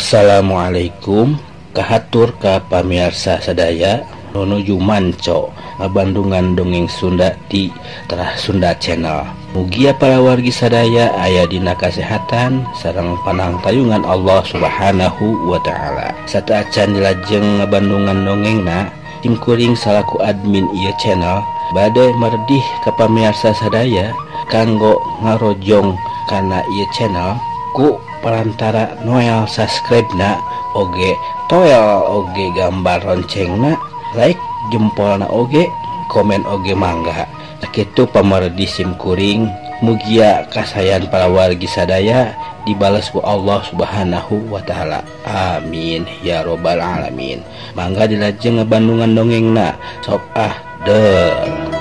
Assalamualaikum kahatur ka pamirsa sadaya nuju manco ngabandungan dongeng Sunda di Terah Sunda Channel. Mugia para wargi sadaya aya dina kasehatan sareng panangtayungan Allah Subhanahu wa taala. Sataacan dilajeng ngabandungan dongengna tim kuring salaku admin ieu channel bade merdih ka pamirsa sadaya kanggo ngarojong kana ieu channel ku perantara noel subscribe na oge toel oge gambar loncengna like jempolna oge komen oge mangga kitu pamardi sim kuring mugia kasayan para wargi sadaya dibalas ku Allah Subhanahu wa taala. Amin ya robbal alamin. Mangga dilajeng ngabandungan dongengna sok deuh.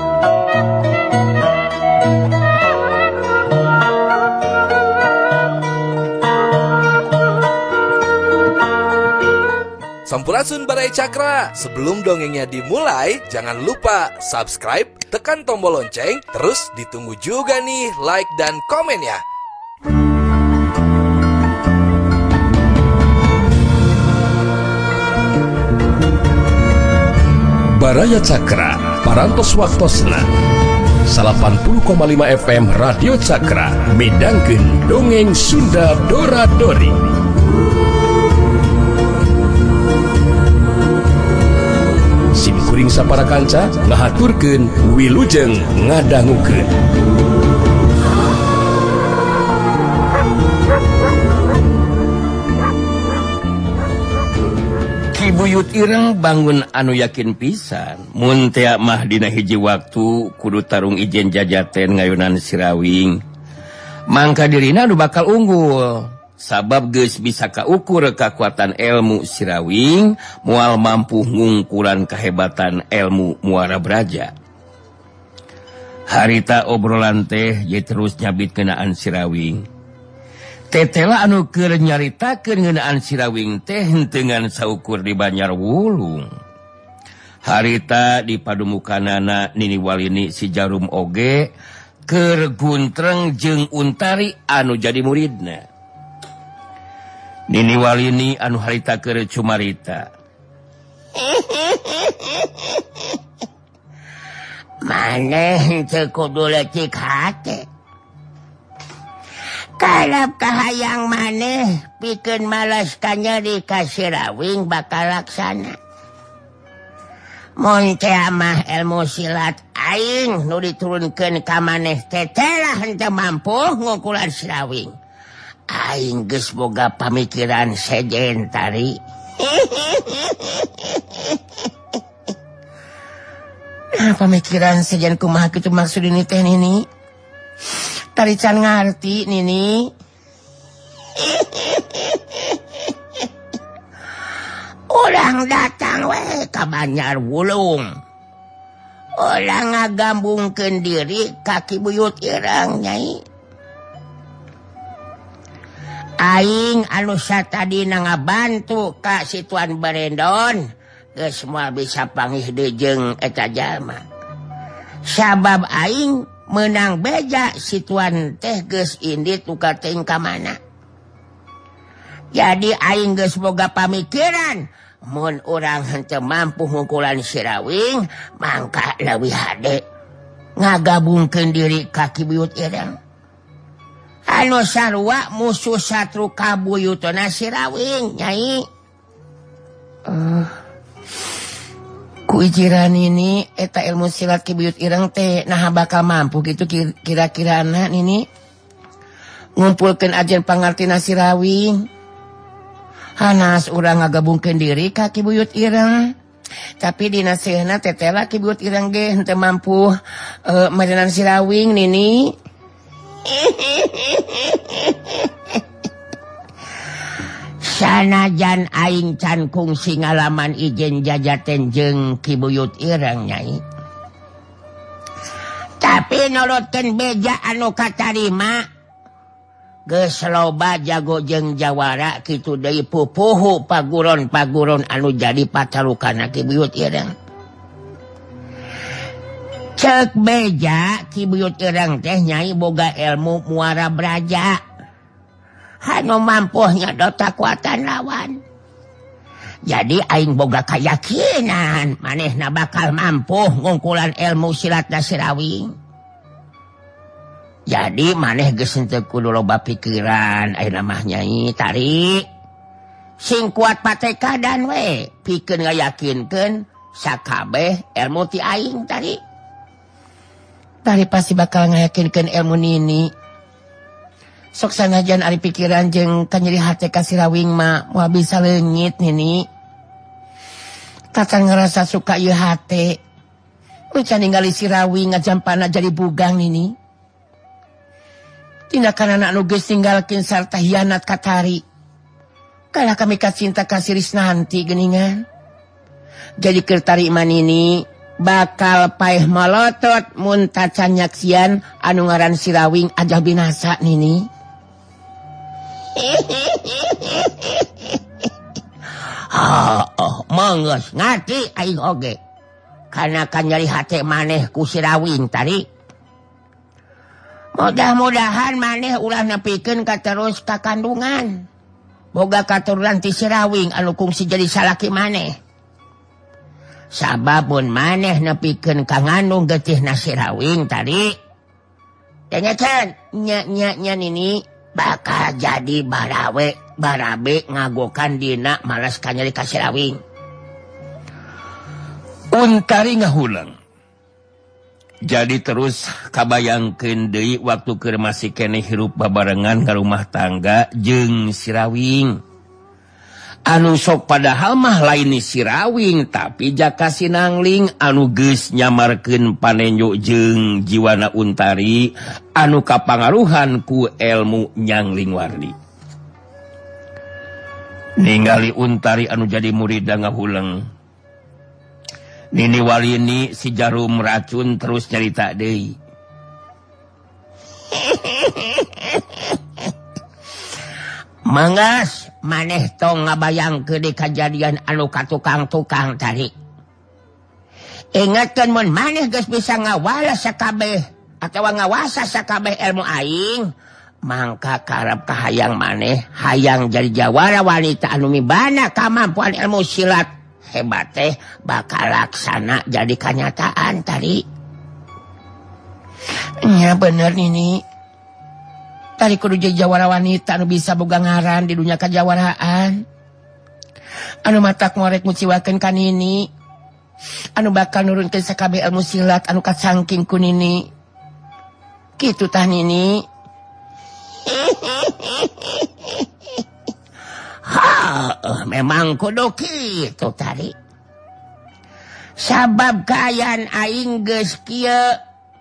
Sampurasun Barai Cakra. Sebelum dongengnya dimulai, jangan lupa subscribe, tekan tombol lonceng, terus ditunggu juga nih like dan komen ya. Baraya Cakra, parantos waktosna 80,5 FM Radio Cakra, midangkeun dongeng Sunda Dora-Dori. Sim kuring sapara kanca ngahaturkeun wilujeng ngadangukeun. Ki buyut ireng bangun anu yakin pisan mun teu mah dina hiji waktu kudu tarung ijen jajaten ngayunan Sirawing. Mangka dirina anu bakal unggul. Sabab geus bisa kaukur kekuatan ilmu Sirawing moal mampu ngungkuran kehebatan ilmu Muara Braja. Harita obrolan teh ye terus nyabit kenaan Sirawing. Tetela anu keur nyaritakeun ngeunaan Sirawing teh henteungan saukur di Banjar Wulung. Harita di padumukanana Nini Walini si Jarum oge keur guntreng jeung Untari anu jadi muridna. Nini Walini anu harita keur cumarita. Maneh teu kudu leutik hate. Kalap kahayang maneh pikeun malas kanyeri ka Sirawing bakal laksana. Mun teh mah ilmu silat aing nu diturunkeun ka maneh teh telah henteu mampu ngukulan Sirawing. Aing geus boga pamikiran sejen tari. Pamikiran sejen kumaha kitu maksud ini teh Nini? Tari can ngarti Nini. Urang datang we ka Banjar Wulung. Urang ngagambungkeun diri ka Ki Buyut ireng Nyai. Aing anu satadina ngabantu ka si Tuan Barendon geus moal bisa panggih dejeung eta jalma. Sabab aing meunang beja si Tuan teh geus indit uka teuing ka mana. Jadi aing geus boga pamikiran mun urang henteu mampu ngungkulan Sirawing mangka leuwih hade ngagabungkeun diri ka Ki Buyut ireng. Anu sarua musuh satru kabuyutna Sirawing Nyai. Ku ijiran ini eta ilmu silat Ki Buyut ireng teh nah bakal mampu gitu kira-kirana Nini ngumpulkeun ajen pangartina Sirawing. Hanas urang ngagabungkeun diri ka Ki Buyut ireng. Tapi dina seunna tetela Ki Buyut ireng ge henteu mampu merenang Sirawing Nini. Sanajan aing can kungsi ngalaman ijen jajaten jeung Ki Buyut ireng Nyai. Tapi nurutkeun beja anu katarima geus loba jago jeung jawara kitu deui pupuhu paguron-paguron anu jadi pacarukana Ki Buyut ireng. Cek beja Ki Buyut ireng teh Nyai boga ilmu Muara Braja. anu mampuhnya dota kuatan lawan. Jadi aing boga keyakinan manehna bakal mampu ngungkulan ilmu silat da Sirawing. Jadi maneh geus henteu kudu loba pikiran ayeuna mah Nyai Tari. Sing kuat patekadan we pikeun ngayakinkeun sakabeh ilmu ti aing Tari. Tari pasti bakal ngayakinkeun ilmu nini. Sok sanajan ari pikiran jeung kanyeri hate ka Sirawing mah moal bisa leungit nini. Tatan ngerasa suka ieu hate. Ucan ningali Sirawing ngajampana jadi bugang nini. Tindakan anak nu geus ninggalkeun sarta hianat ka Tari. Kalah kami kacinta ka Risnanti geuningan. Jadi keur Tari mah nini bakal paeh malotot mun tacan nyaksian anu ngaran Sirawing aja binasa nini. Manggeus ngati aing oge. Kana kan nyari hate maneh ku Sirawing Tari. Mudah-mudahan maneh ulah nepikeun ka terus ka kandungan. Boga katurunan ti Sirawing anu kungsi jadi salaki maneh. Sabab mun maneh nepikeun ka ngandung getihna Sirawing Tari. Dengekeun nya nini bakal jadi barabe ngagokan dina malas kanyari ka Sirawing. Untari ngahulang. Jadi terus kabayangkeun deui waktu keur masih keneh hirup babarengan ka rumah tangga jeung Sirawing. Anu sok padahal mah lain ni Sirawing tapi jaka Sinangling anu geus nyamarkeun panenyo jeung jiwana Untari anu kapangaruhan ku ilmu Nyangling Wardi. Ningali Untari anu jadi murid ngahuleung. Nini Walini si jarum racun terus nyarita deui. Manggas maneh tong ngabayangkeun di kajadian anu katukang-tukang Tari. Ingatkeun mun maneh geus bisa ngawalas sakabeh atawa ngawasa sakabeh ilmu aing, mangka karep kahayang maneh hayang jadi jawara wanita anu mibana kamampuan ilmu silat. Hebat teh bakal laksana jadi kenyataan Tari. Ya bener ini. Tari kudu jadi jawara wanita anu bisa boga ngaran di dunia kajawaraan. Anu matak ngorek muciwakeun ka nini. Anu bakal nurunkeun sakabeh ilmu silat anu kacangking ku nini. Kitu tah nini. Memang kudu kitu Tari. Sabab kaayaan aing geus kieu.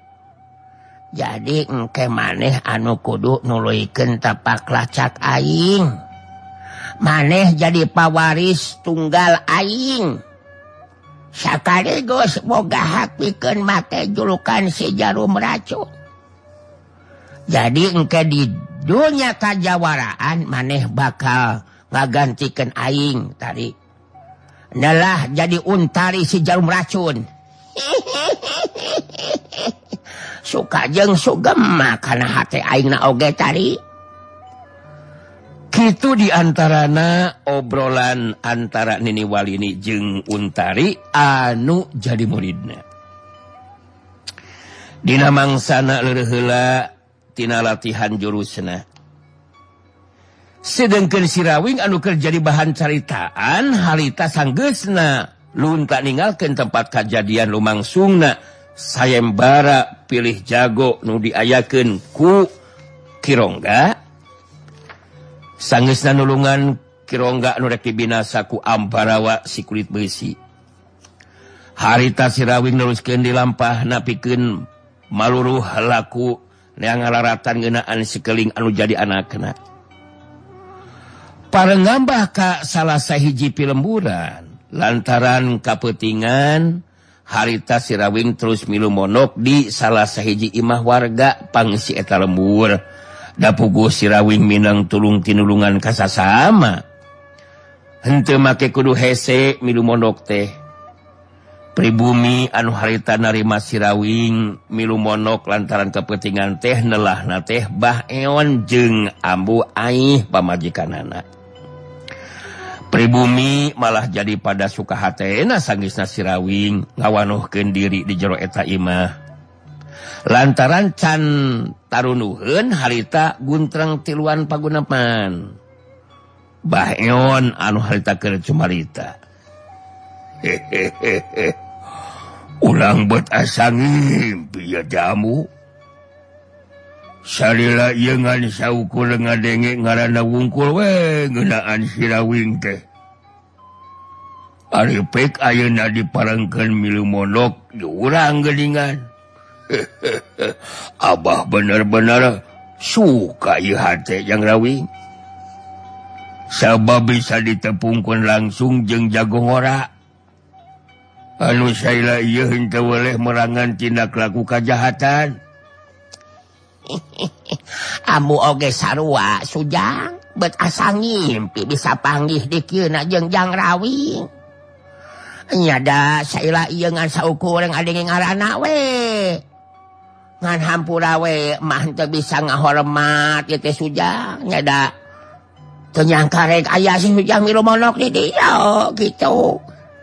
Jadi engke maneh anu kudu nuluykeun tapak lacak aing. Maneh jadi pawaris tunggal aing. Sakaligus boga hak pikeun make julukan si jarum racun. Jadi engke di dunia kajawaraan maneh bakal ngagantikeun aing Tari. Nalah jadi Untari si jarum racun. Suka jeung sugem kana hate aingna oge Tari. Kitu diantarana obrolan antara Nini Walini jeung Untari anu jadi muridna. Dina mangsana leureuk heula tina latihan jurusna. Sedengkeun Sirawing anu keur jadi bahan caritaan harita sanggeusna lunta ninggalkeun tempat kajadian lumangsungna sayembara pilih jago nu diayakeun ku Kirongga. Sanggeusna nulungan Kirongga anu rek dibinasa ku Ambarawa si kulit besi. Harita Sirawing neruskeun di lampahna pikeun maluruh laku neang ngalaratan ngeunaan sekeuling anu jadi anakna. Parengambah ka salah sahiji pilemburan lantaran kapeutingan harita Sirawing terus milu monok di salah sahiji imah warga pangsi eta lembur. Da puguh Sirawing minang tulung tinulungan ka sasama. Henteu make kudu hese milu monok teh. pribumi anu harita narima Sirawing milu monok lantaran kepentingan teh nelahna teh Bah Eon jeung ambu aih pamajikanana. Pribumi malah jadi pada suka hatena sanggisna Sirawing ngawanuhkeun diri di jero eta imah. Lantaran can tarunuheun harita guntreng tiluan pagunepan. Bah Eon anu harita keur cumarita. Hehehe. Ulang bet asa ngimpi ya jamu. Salila ieu ngan saukul ngadenge ngaranna wungkul we ngeunaan Sirawing teh. Ari pek ayeuna diparengkeun milu monok di urang geuningan. Abah bener-bener suka ieu hate Jang Rawing. Sabab bisa ditepungkeun langsung jeung jago ngora. Anu saila ieu henteu weleh merangan tindak laku kajahatan. Amu oge sarua Sujang bet asa ngimpi bisa panggih di kieuna jeung Jang Rawing. Nyada saila ieu ngan saukurang adenge ngaranna we. Ngan hampura we mah henteu bisa ngahormat ieu teh Sujang. Nyada teu nyangka rek aya si Sujang milu monok di dieu kitu.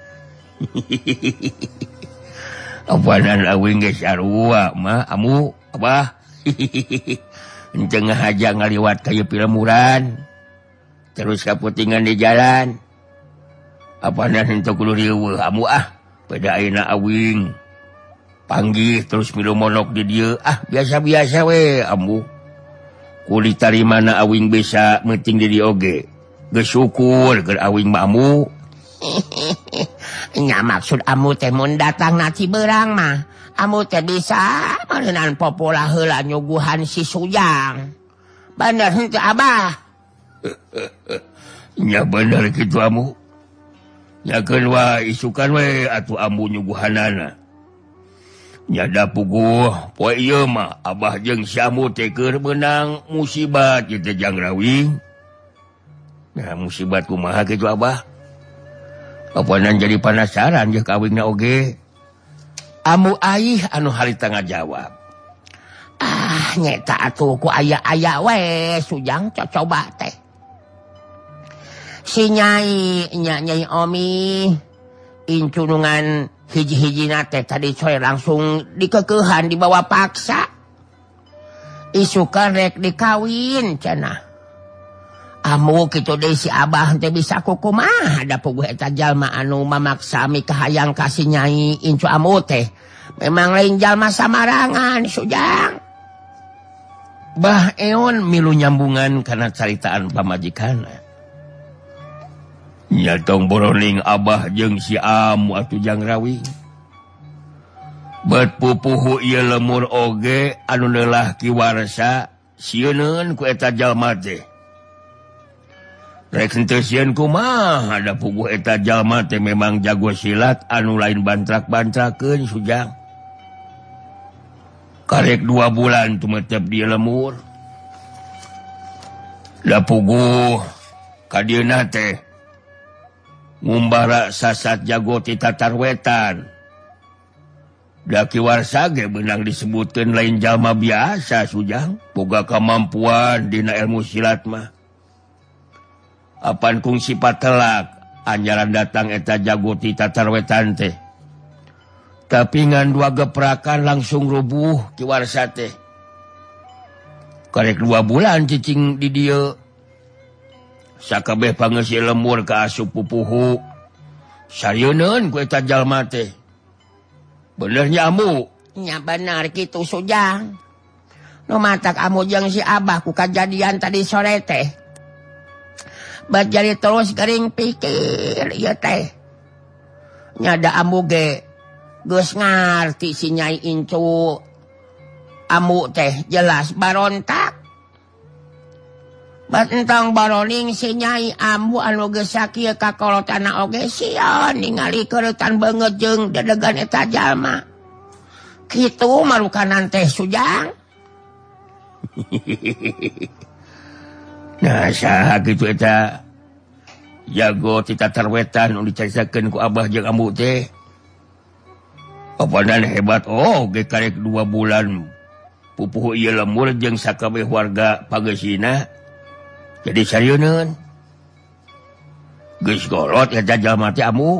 Apanan Rawing geus sarua mah amu abah. Henteu ngahaja ngaliwat ka ieu pilemuran. Terus kaputingan di jalan. Apanan henteu kudu riweuh amu pada ayeuna Awing. Panggih terus milu monok di dieu biasa-biasa we amu. Ku ditarimana Awing bisa meuting di dieu oge. Geus syukur keur Awing mah amu. Nya maksud amu teh mun datang na Ciberang mah amu teh bisa meunaan popola heula nyuguhan si Sujang. Bener henteu abah? Nya bener kitu amu. Nyakeun wae isukan we atuh amu nyuguhanana. Nya da puguh poe ieu mah abah jeung si amu teh keur beunang musibat ieu teh Jang Rawing. Nah musibat kumaha kitu abah? Apanan jadi penasaran jeung kawingna oge. Amu aih anu harita ngajawab. Nyeta atuh ku aya-aya we Sujang coba teh. Si Nyai Omi incunungan hiji-hijina teh tadi coy langsung dikekeuhan dibawa paksa. Isukan rek dikawin cenah. Amu kitu deui si abah teh bisa kukumaha da puguh eta jalma anu mamaksa mikahayang ka si Nyai incu amu teh. Memang lain jalma samarangan Sujang. Bah Eon milu nyambungan kana caritaan pamajikanna. Nya tong boroning abah jeung si amu atuh Jang Rawing. Bet pupuhu ieu lemur oge anu neulah kiwarsa sieun ku eta jalma teh. Rek henteu sieun kumaha da puguh eta jalma teh memang jago silat anu lain bantrak-bantrakeun Sujang. Karek 2 bulan tumetep di lemur. Da puguh ka dieuna teh ngumbara sasat jago ti tatarwetan. Da kiwarsa ge beunang disebutkeun lain jalma biasa Sujang, boga kamampuan dina ilmu silat mah. Apan kung sifat telak anjaran datang eta jago ti tatarwetan teh. Tapi ngan 2 geprakan langsung rubuh kiwarsa teh. Karek 2 bulan cicing di dieu. Sakabeh pangeusi lemur ka asup pupuhu. Sarieun ku eta jalma teh. Bener nya amu? Nya bener kitu Sujang. Nu matak amu jeung si abah ku kajadian tadi sore teh. Bet jadi terus gering pikir ieu teh. Nya da amu ge geus ngarti si Nyai incu amu teh jelas barontak. Bet entong baroning si Nyai amu anu geus sakieu kakolotana oge sieun ningali keuretan beungeut jeung dedegan eta jalma. Kitu marukanan teh Sujang. Nah saha kitu eta jago ti tatarwetan nu dicarisakeun ku abah jeung amu teh. Apaan hebat karek 2 bulan pupuh ieu lembur jeung sakabeh warga Pagesina. Jadi sarieun. Geus golot eta jalma teh amu.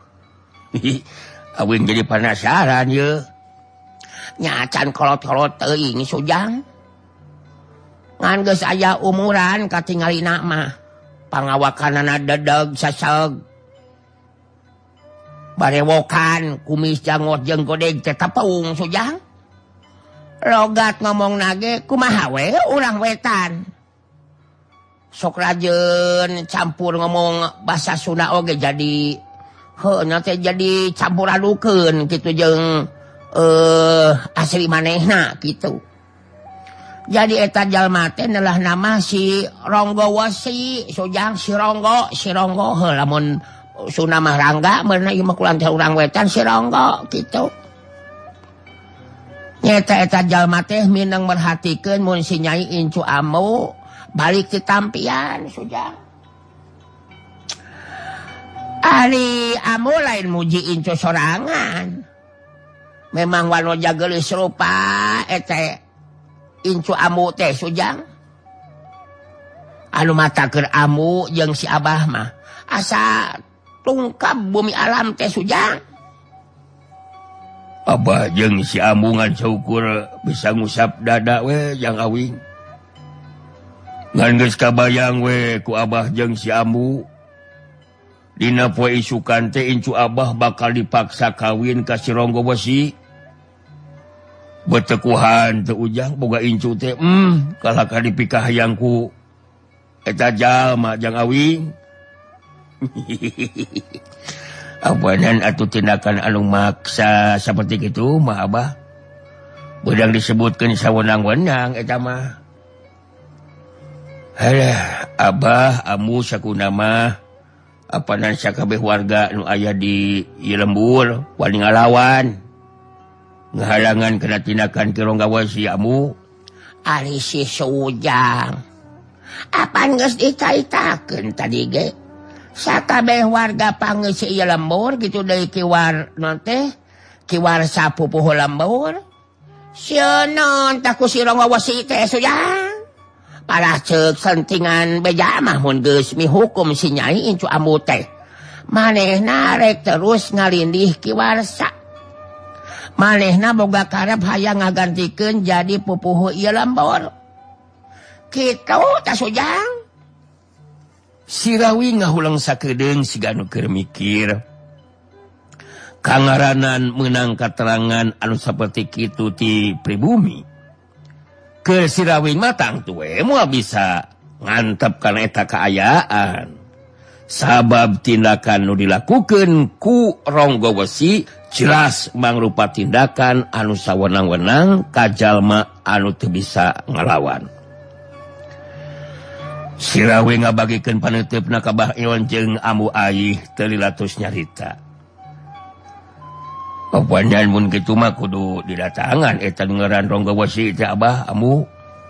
Awing jadi penasaran ye. Nya can kolot-kolot teuing Sujang. Ngan geus aya umuran katingalina mah. Pangawakanana dedeg saseg. Barewokan kumis jangot jeung godeg teh tepung Sujang. Logat ngomong nage kumaha we urang wetan. Sok rajeun campur ngomong basa Sunda oge jadi heuh teh jadi campur adukeun kitu jeung asli manehna kitu. Jadi eta jalma teh neulah nama si Ronggo Wesi Sujang si Ronggo heuh lamun Sunda mah Rangga meurna ieu mah kulang teh urang wetan si Ronggo kitu. Nyata eta jalma teh mineng merhatikeun mun si Nyai Incu Amu balik ti tampian Sujang. Ari Amu lain muji Incu sorangan. Memang wanoja geulis rupa eta Incu Amu teh Sujang. Anu matakeun Amu jeung si Abah mah asa tungkap bumi alam teh Sujang. Abah jeung si Amu ngan saukur bisa ngusap dada we jang awing. Ngan geus kabayang we ku Abah jeung si Amu. Dina poe isukan teh Incu Abah bakal dipaksa kawin ka si Ronggo Wesi. Betekuhan teu ujang boga Incu teh kalaka dipikah hayang ku eta jalma jang awing. Apanan atuh tindakan anu maksa seperti itu mah Abah. Beudang disebutkeun sawenang-wenang eta mah. Halah Abah Amu sakuna mah apanan sakabeh warga nu aya di ieu lembur wani ngalawan. Ngahalangan kana tindakan Ki Ronggo Wesi Amu. Ari si Sujang. Apan geus dicaitakeun tadi ge? Sakabeh warga Pangeus ieu lembur kitu deui kiwar teh kiwar sapupuh lembur. Sieun tah ku si Ronggo Wesi teh Sujang. Parah ceuk sentingan beja mah mun geus mihukum si Nyai Incu Amu teh. Manehna rek terus ngalindih kiwarsa. Manehna boga karep hayang ngagantikeun jadi pupuh ieu lembur. Kitu tah Sujang. Si Rawi ngahulang sakedeung siga nu keur mikir. Kangaranan meunang katerangan anu saperti kitu ti pribumi. Ke si Rawi mah tangtu we moal bisa ngantep kana eta kaayaan. Sabab tindakan nu dilakukeun ku Ronggo Wesi jelas mangrupa tindakan anu sawenang-wenang ka jalma anu teu bisa ngalawan. Si Rawi ngabagikeun paneuteup ka Abah Iwan jeung Amu Aih teu lilatus nyarita. Papanyan mun kitu mah kudu didatangan eta ngaran Ronggo Wesi teh Abah Amu.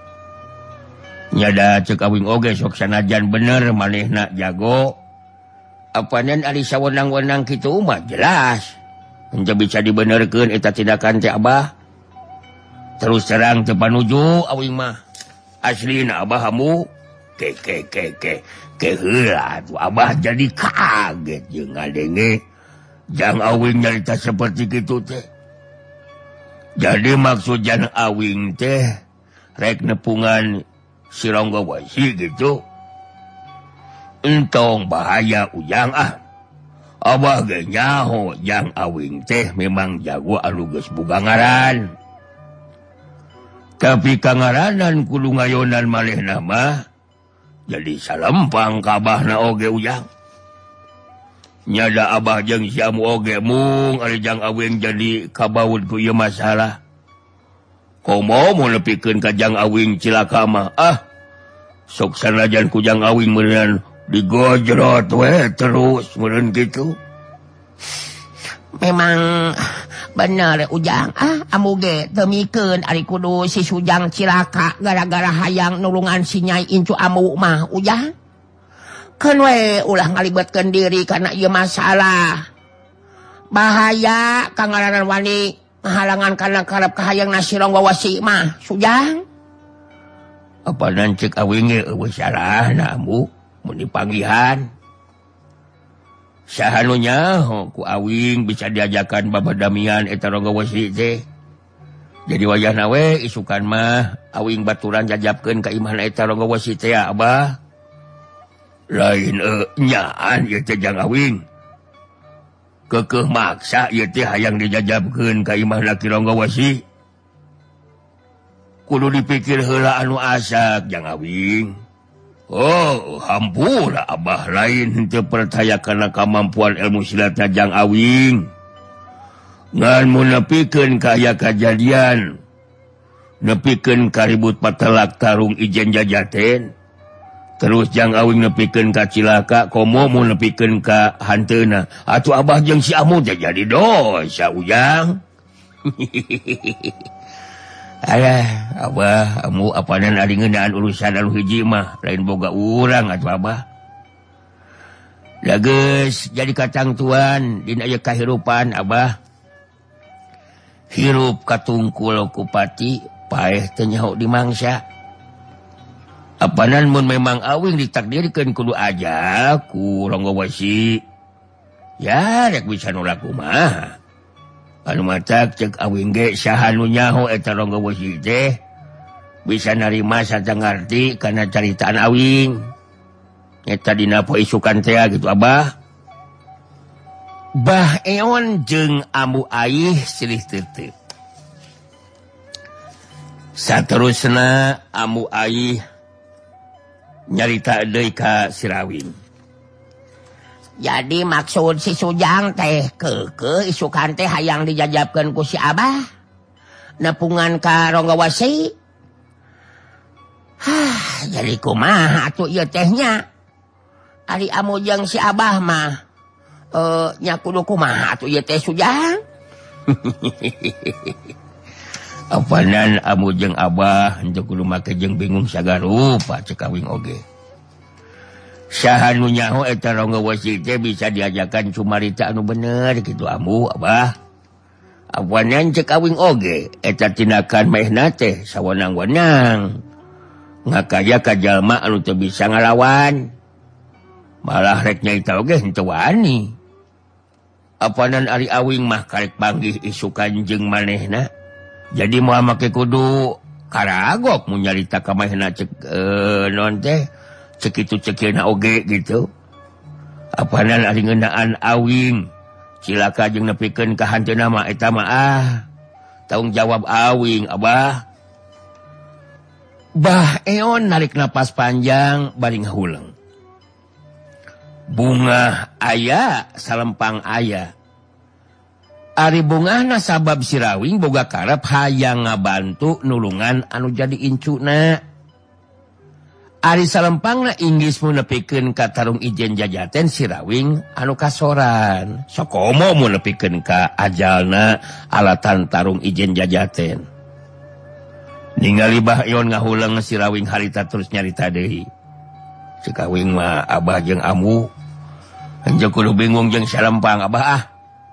Nyada ceuk awing oge sok sanajan bener manehna jago. Apanan ari sawenang-wenang kitu mah jelas. Henteu bisa dibenerkeun eta tindakan teh Abah. Terus terang teu panuju awing mah. Aslina Abah Amu ke heula tuh Abah jadi kaget jeung ngadenge jang awing nyarita seperti kitu teh. Jadi maksud jang awing teh rek nepungan si Ronggo Wesi gitu. Entong bahaya ujang Abah ge nyaho jang awing teh memang jago anu geus boga ngaran. Tapi kangaranan kudu ngayonan malehna mah jadi salempang ka Abahna oge ujang. Nyada Abah jeung si Amu oge mung ari jang awing jadi kabaud ku ieu masalah. Komo mau nepikeun ka jang awing cilaka mah sok sanajan ku jang awing meureun digojrot we terus meureun kitu. Memang bener ujang Amu ge teu mikeun ari kudu si Sujang cilaka gara-gara hayang nulungan si Nyai Incu Amu mah ujang. Keun we ulah ngalibetkeun diri kana ieu masalah. bahaya kangaranan wani halangan karena karep kahayang nasirong wawasi mah sujang apa cek awing salah namu mun dipanggihan sahanunya ku awing bisa diajakan babadamian eta rongga wasi teh jadi wayah nawe isukan mah awing baturan jajabkeun ka imah eta rongga wasi teh abah lain nyaan ieu teh jang awing kekeh maksa ieu teh hayang dijajabkeun ka imah laki rongga wasi kudu dipikir heula anu asak jang awing hampura abah lain henteu percaya kana kemampuan ilmu silatna jang awing ngan mun nepikeun ka aya kajadian nepikeun ka ribut patelak tarung Ijen Jajaten terus jang awing nepikeun ka cilaka komo mun nepikeun ka hanteuna atuh abah jeung si Amu teh jadi dosa ujang ayah abah Amu apanan ari ngeunaan urusan anu hiji mah lain boga urang atuh abah da geus jadi kacang tuan dina ieu kahirupan abah hirup katungkul ku pati paeh teu nyaho dimangsa apanan mun memang awing ditakdirkeun kudu aja ku rongga wasi ya rek bisa nolak kumaha anu matak cek awing ge saha nu nyaho eta rongga wasi teh bisa narima saja ngarti kana caritaan awing eta dina poe isukan teh gitu abah Bah Eon jeung Amu Aih silih teuteut saterusna Amu Aih nyarita deui ka si Rawing. Jadi maksud si Sujang teh keukeut isukan teh hayang dijajabkeun ku si Abah nepungan ka rongga wasi. Jadi kumaha atuh ieu teh nya? Ari Amu jeung si Abah mah nya kudu kumaha atuh ieu teh Sujang? Apanan Amu jeung Abah henteu kudu make jeung bingung sagarupa cek awing oge. Saha nu nyaho eta rongga wasi teh bisa diajakan cumarita anu bener kitu Amu Abah. Apanan cek awing oge eta tindakan maehna teh sawenang-wenang. Ngakaya ka jalma anu teu bisa ngalawan. Malah rek nyaita oge henteu wani. Apanan ari awing mah karek panggih isukan jeung manehna. Jadi moal make kudu karagok mun nyarita ka manehna cek non teh cek itu cekeuna oge gitu. Apanan ari ngeunaan awing cilaka jeung nepikeun ka hanteuna mah eta mah tanggung jawab awing Abah. Bah Eon narik napas panjang bari ngahuleung. Bunga aya salempang aya. Ari bungahna sabab si Rawing boga karep hayang ngabantu nulungan anu jadi incuna. Ari salempangna inggis mun nepikeun ka tarung Ijen Jajaten si Rawing anu kasoran. Sakomo mun nepikeun ka ajalna alatan tarung Ijen Jajaten. Ningali Bah Eon ngahuleung si Rawing harita terus nyarita deui. Si Kawing mah Abah jeung Amu henteu kudu bingung jeung salempang Abah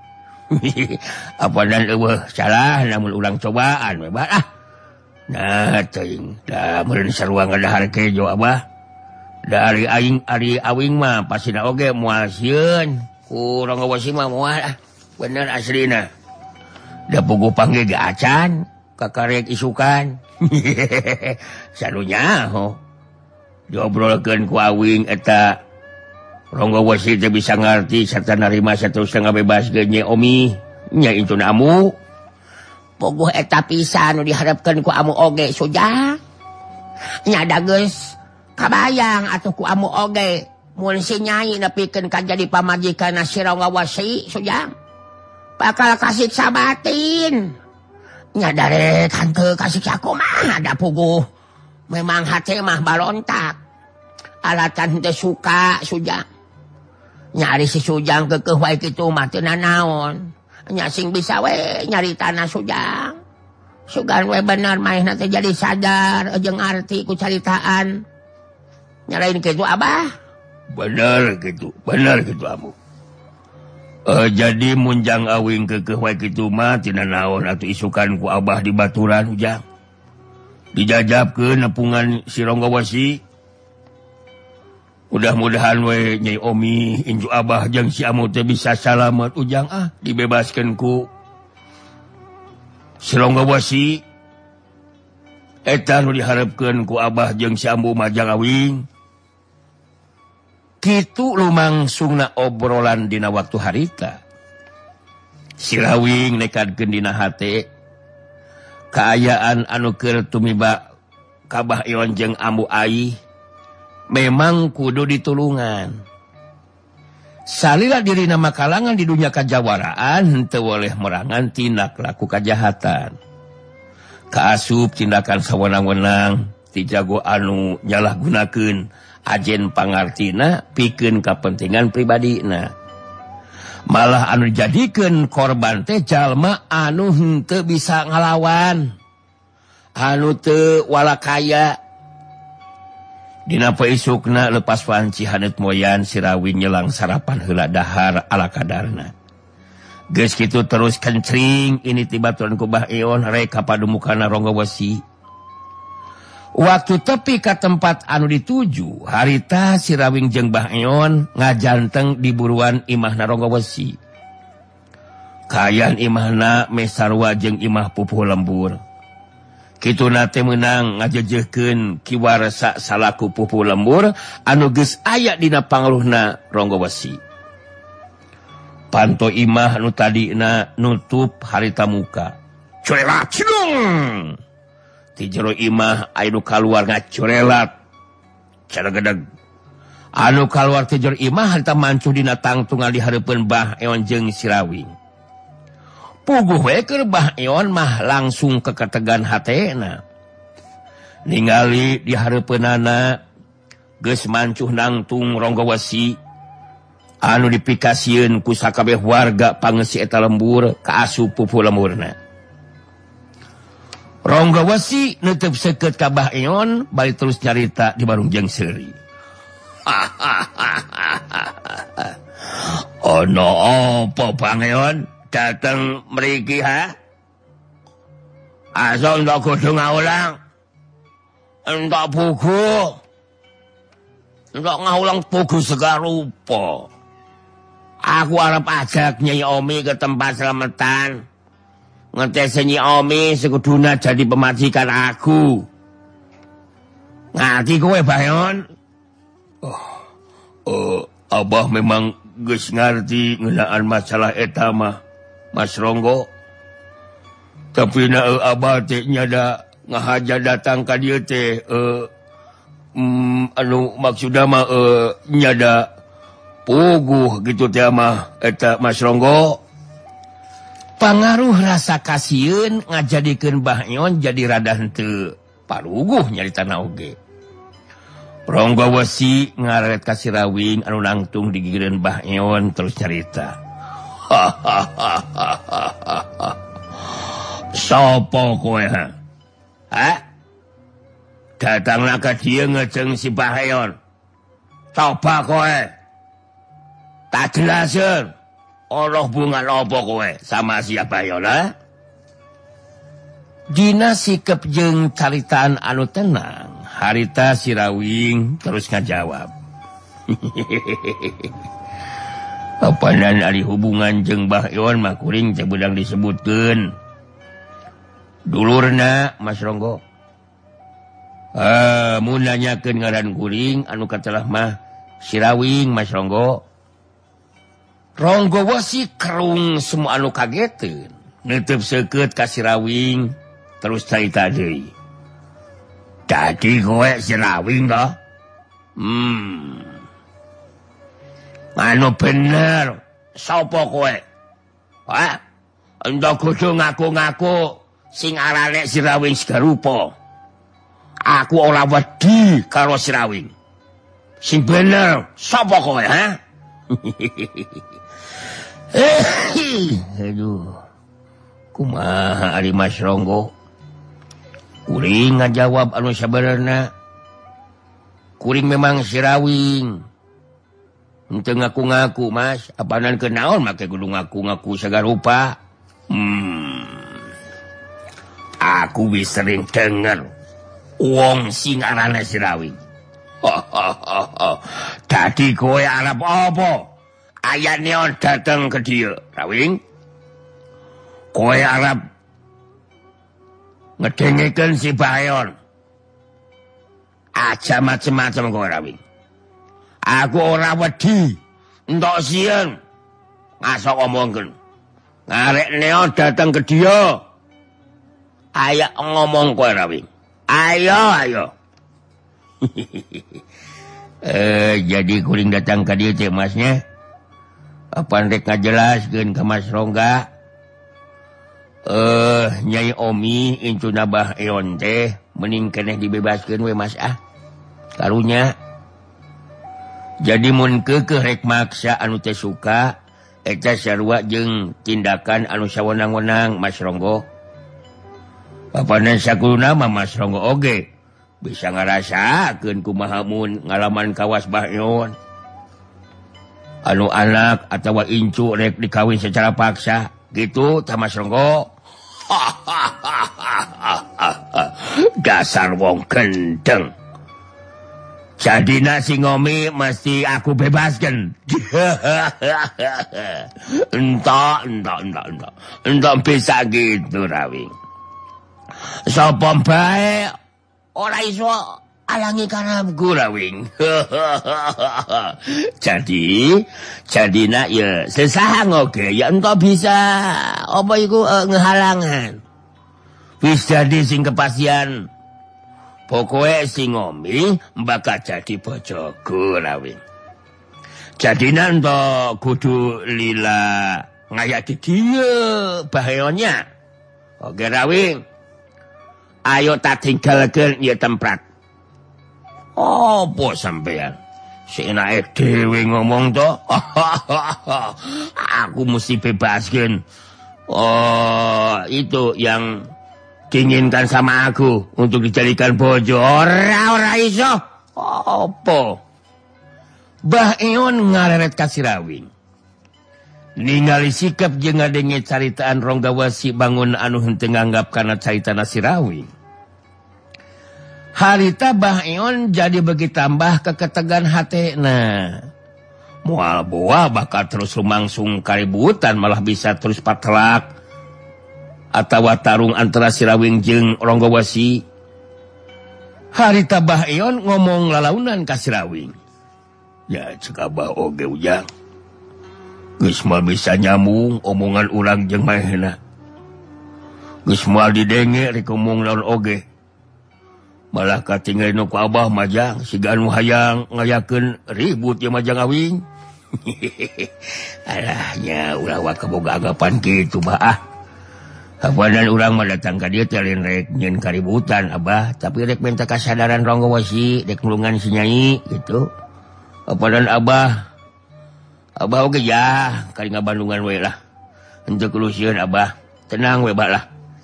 apanan eueuh salah namun urang cobaan we Bah nah teuing da meureun sarua ngadahar kejo Abah da ari awing mah pasina oge moal sieun ku rongga wasi mah moal bener aslina da puguh panggih ge acan kakarek isukan sanunya diobrolkeun ku awing eta rongga wasi teh bisa ngarti sarta narima saterusna ngabebaskeun Nye Omi nya intuna Amu. Puguh eta pisan nu diharepkeun ku Amu oge Sujang. Nya da geus kabayang atuh ku Amu oge mun si Nyai nepikeun ka jadi pamajikanna si rongga wasi Sujang. Bakal kasiksa batin. Nya darek henteu kasiksa kumaha da puguh. Memang hate mah balontak. Alatan teu suka Sujang. Nyari si Sujang kekeh wae kitu mah teu nanaon. Nya sing bisa we nyaritana Sujang. Sugan we bener maehna teh jadi sadar jeung arti ku caritaan. Nyalain kitu Abah. Bener gitu Amu. Jadi munjang awing ke wae kitu mah tina naon atuh isukan ku Abah di baturan ujang. Dijajabkeun nepungan si Ronggo Wesi. Mudah-mudahan we Nyai Omi inju Abah jeung si Amu teh bisa salamet ujang dibebaskeun ku si Ronggo Wesi. Eta nu diharepkeun ku Abah jeung si Ambu Majang Awing. Kitu lumangsungna obrolan dina waktu harita. Si Rawing nekadkeun dina hate kaayaan anu keur tumiba ka Bah Ion jeung Ambu Ai memang kudu ditulungan. Salila diri nama kalangan di dunia kajawaraan teu boleh merangan tindak laku kajahatan. Kaasup tindakan sawenang-wenang ti jago anu nyalahgunakeun ajen pangartina pikeun kapentingan pribadina. Malah anu dijadikeun korban teh jalma anu henteu bisa ngalawan, anu teu walakaya. Dina paisukna lepas panci hanet moyan si Rawing nyelang sarapan heula dahar ala kadarna. Geus kitu terus kencring ini tiba turun ku Bah Ion rek ka padumukana Ronggo Wesi. Waktu tepi ka tempat anu dituju, harita si Rawing jeung Bah Ion ngajanteng di buruan imahna Ronggo Wesi. Kaayaan imahna mesarwa jeung imah pupuh lembur. Kituna teh meunang ngajejehkeun kiwarsa salaku pupuh lembur anu geus aya dina pangruhna Ronggo Wesi. Panto imah anu tadina nutup harita muka. Corelat cidung. Ti jero imah anu kaluar ngacorelat. Cadegedeg. Anu kaluar ti jero imah harita mancuh dina tangtungan di hareupeun Bah Ion jeung si Rawing. Puguh we keur Bah Ion mah langsung keketegan hatena. Ningali di hareupeunana geus mancuh nangtung Ronggo Wesi anu dipikasieun ku sakabeh warga pangeusi eta lembur kaasup pupuh lemburna. Ronggo Wesi neuteub seukeut ka Bah Ion bari terus nyarita di barung jeung seuri. Ono apa Bang Ion? Datang meriki asa entak kudu ngaulang entak pugu entak ngaulang pugu segarupa. Aku arep ajak Nyai Omi ke tempat selamatan ngetes Nyai Omi sekuduna jadi pemajikan aku. Ngerti kowe Bah Ion? Abah memang geus ngarti ngeunaan masalah eta mah Mas Ronggo. Tapi Abah teh nyada ngahaja datang ka dieu teh anu maksudna mah nyada puguh gitu teh mah eta Mas Ronggo. Pangaruh rasa kasieun ngajadikeun Bah Ion jadi rada henteu paruguh nyaritana oge. Ronggo Wesi ngaret ka si Rawing anu nangtung di gigireun Bah Ion terus cerita. Sopo kowe datanglah ka dieu ngejeng si Bah Ion. Coba kowe tak jelaseun oloh bunga apa kowe sama si Bah Ion Dina sikep jeung caritaan anu tenang, harita si Rawing terus ngajawab. Papanan ari hubungan jeung Bah Ion mah kuring teh beudang disebutkeun. Dulurna Mas Ronggo. Mun nanyakeun ngaran kuring anu katelah mah si Rawing Mas Ronggo. Ronggo Wesi kerung semua anu kageteun. Neuteub seukeut ka si Rawing terus carita deui. Dadi kowe si Rawing toh? Anu bener, sapa kowe? Entuk kudu ngaku-ngaku sing arane si Rawing segarupa. Aku ora wedi karo si Rawing. Sing bener, sapa kowe, Aduh. Kumaha ari Mas Ronggo? Kuring ngajawab anu sabenerna. Kuring memang si Rawing. Henteu ngaku-ngaku Mas, apanan kenaon make kudu ngaku-ngaku segala rupa. Aku wis sering denger wong sing arane si Rawing. Dadi kowe arep apa? Aya neon dateng ke dieu, Rawing. Kowe arep ngedengekeun si Bayon. Aja macem-macem kowe, Rawing. Aku ora wedi entuk sieun ngasok omongkeun. Ngarek neon dateng ke dia. Ayo ngomong kowe, Rawing. Ayo. Jadi kuring datang ke dia teh Masnya. Apa rek ngajelaskeun ka Mas Rongga? Nyai Omi incu nabah eon teh mending keneh dibebaskeun we Mas karunya. Jadi mun keukeuh rek maksa anu teh suka eta sarua jeung tindakan anu sawenang-wenang Mas Ronggo. Papanan sakuluna mah Mas Ronggo oge bisa ngarasakeun kumaha mun ngalaman kawas Bahyon. Anu anak atawa incu rek dikawin secara paksa gitu tah Mas Ronggo. Dasar wong gendeng. Jadina si Ngomi mesti aku bebaskan. Entok bisa gitu, Rawing. Sapa bae ora iso alangi karamku, Rawing. Jadina ya sesahang oge, ya entok bisa apa iku ngehalangan. Wis jadi sing kepastian. Pokoknya si Ngomi bakal jadi bojoku, Rawing. Jadi nanti kudu lila ngayak di dia bahayanya. Oke, Rawing. Ayo tak tinggalkan ya tempat. Apa sampean? Si enak dewe ngomong toh. Aku mesti bebaskan. Oh, itu yang diinginkan sama aku untuk dijadikan bojo. Ora iso. Apa? Bah Eon ngareret ka si Rawing. Ningali sikap jeung ngadenge caritaan Ronggawasi bangun anu henteu nganggap kana caritana si Rawing. Harita Bah Eon jadi bagi tambah keketegan hatena. Moal boa bakal terus lumangsung kaributan malah bisa terus patelak. Atawa tarung antara si Rawing jeung Ronggawasi. Harita Bah Eon ngomong lalaunan ka si Rawing. Ya cek abah oge ujang. Geus moal bisa nyambung omongan urang jeung manehna. Geus moal didenge rek omong lawan oge. Malah katinggalin ku abah majang siga anu hayang ngayakeun ribut ya majang awing. Alahnya ulah wa kaboga anggapan kitu bah. Apanan urang mah datang ka dieu teh lain rek nyeun kaributan abah, tapi rek minta kasadaran Ronggawasi, rek nulungan si nyai gitu. Apanan abah oge ya kali ngabandungan we lah. Henteu kulusieun abah, tenang we bah lah.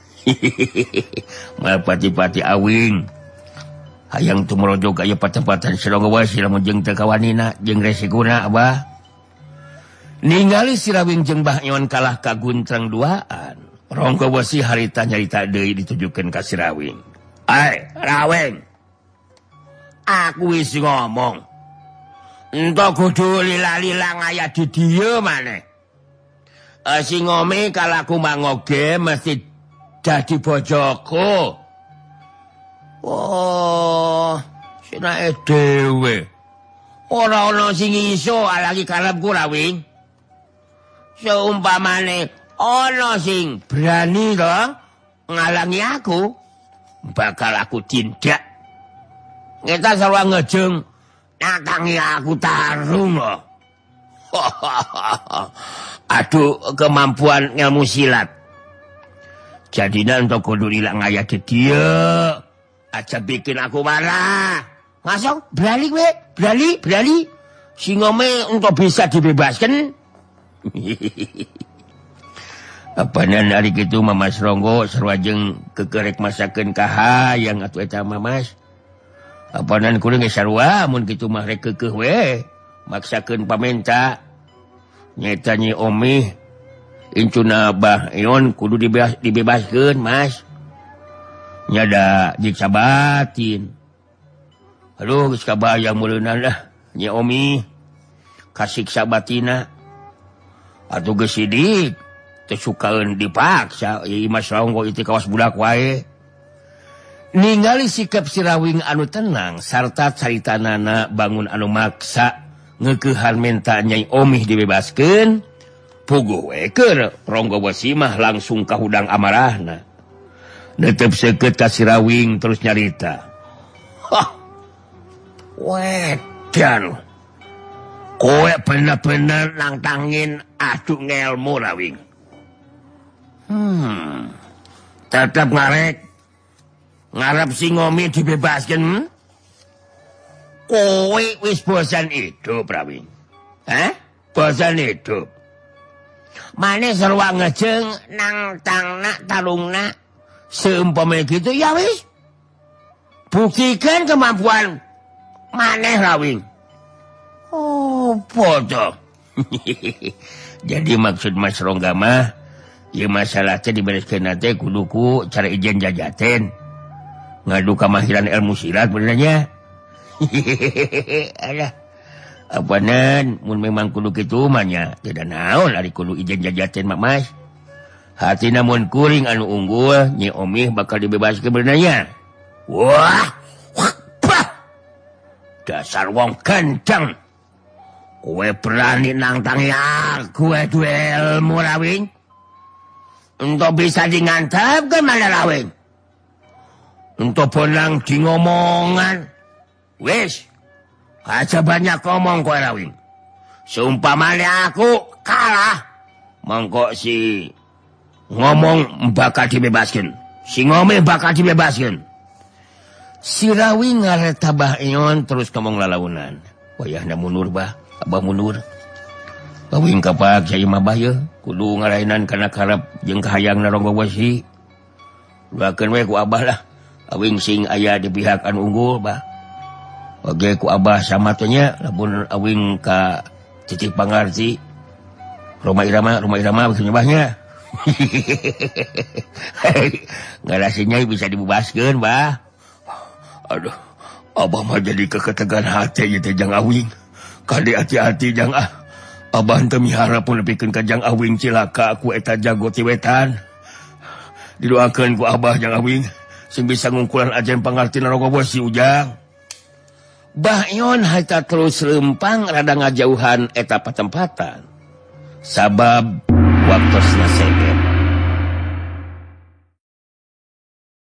Mal pati-pati awing. Hayang tumorojog aya patempatan si Ronggawasi lamun jeung teu kawanina jeung resiguna abah. Ningali si Rawing jeung Bah Eon kalah ka guntrang duaan. Ronggawasi harita nyarita deui ditujukeun ka si Rawing. Rawing. Aku wis ngomong. Entok kudu lila-lila ngaya di dieu maneh. Si Ngomi kalaku mangoge mesti dadi bojoku. Oh, sinake dhewe. Ora ana sing iso alangi karepku, Rawing. Seumpamane ana sing berani to ngalangi aku, bakal aku tindak. Ngeta sarwa ngejeng nakangi aku tarung loh. Aduh kemampuan ilmu silat. Jadinya untuk kudu ilang ngaya di dia. Aja bikin aku marah. Ngasong berani we, berani. Si Ngomi untuk bisa dibebaskan. Apanan hari gitu Mamas Ronggo sarwajeng kekerek masakeun kaha yang atuh eta Mamas. Apanan kuring ge sarua mun kitu mah rek keukeuh we. maksakeun pamenta nyata Nyi Omi incuna Abah Ion kudu dibebaskeun Mas nyada jiksa batin. Aduh geus kabayang muleunan lah Nyi Omi kasiksa batina atuh geus sidik teu sukaeun dipaksa ieu Mas Ronggo itu kawas budak wae. Ningali sikap si Rawing anu tenang sarta caritanana bangun anu maksa ngeukehan menta Nyai Omih dibebaskeun, puguh we keur Ronggo Wesi mah langsung ka hudang amarahna. Netep seukeut ka si Rawing terus nyarita. Hah. Wedan. Kowe bener-bener nangtangin adu ngelmu Rawing. Tetep ngarep si Ngomi dibebaskeun. Kowe wis bosan hidup, Rawing. Hah? Bosan hidup. Mane sarua ngejeng nang tangna talungna. Seumpama gitu ya wis. Buktikan kemampuan maneh, Rawing. Oh, bodoh. Jadi maksud Mas Rongga mah, ya masalah teh dibereskeun teh kudu ku cara ijen jajaten. Ngadu kemahiran ilmu silat benernya. Alah, apanan mun memang kudu kitu mah nya tidak naon ari kudu ijen jajaten mak Mas. Hatina mun kuring anu unggul Nyi Omih bakal dibebaskeun benernya. Wah, bah. Dasar wong kenceng. Kowe berani nangtangi aku duel ilmu Rawing. Untuk bisa ngantap ke mana Rawing? Untuk benang di ngomongan. Wis, aja banyak ngomong kowe Rawing. Seumpamanya aku kalah, mongko si ngomong bakal dibebaskeun. Si Ngomi bakal dibebaskeun. Si Rawing ngaret Abah Ion terus ngomong lalaunan. Wayahna mundur bah, Abah mundur. Rawing kapak saya mah bah ye, kudu ngarainan kana karep jeung kahayangna Ronggo Wesi. Doakeun we ku Abah lah. Awing sing aya di pihak anu unggul bah. Oge ku Abah sama teh nya lamun awing ka Titi Pangarti. Roma Irama begitu bahnya. Ngarasinya bisa dibebaskeun bah. Aduh, Abah mah jadi keketegan hati ieu teh Jang Awing. Kade hati-hati Jang ah. Abah teu mihara pun nepikeun ka Jang Awing cilaka ku eta jago ti wetan. Didoakeun ku Abah Jang Awing sing bisa ngungkulan ajen pangartina Ronggo Wesi ujang. Bah Ion haita terus lempang rada ngajauhan eta patempatan. Sabab waktosna sege.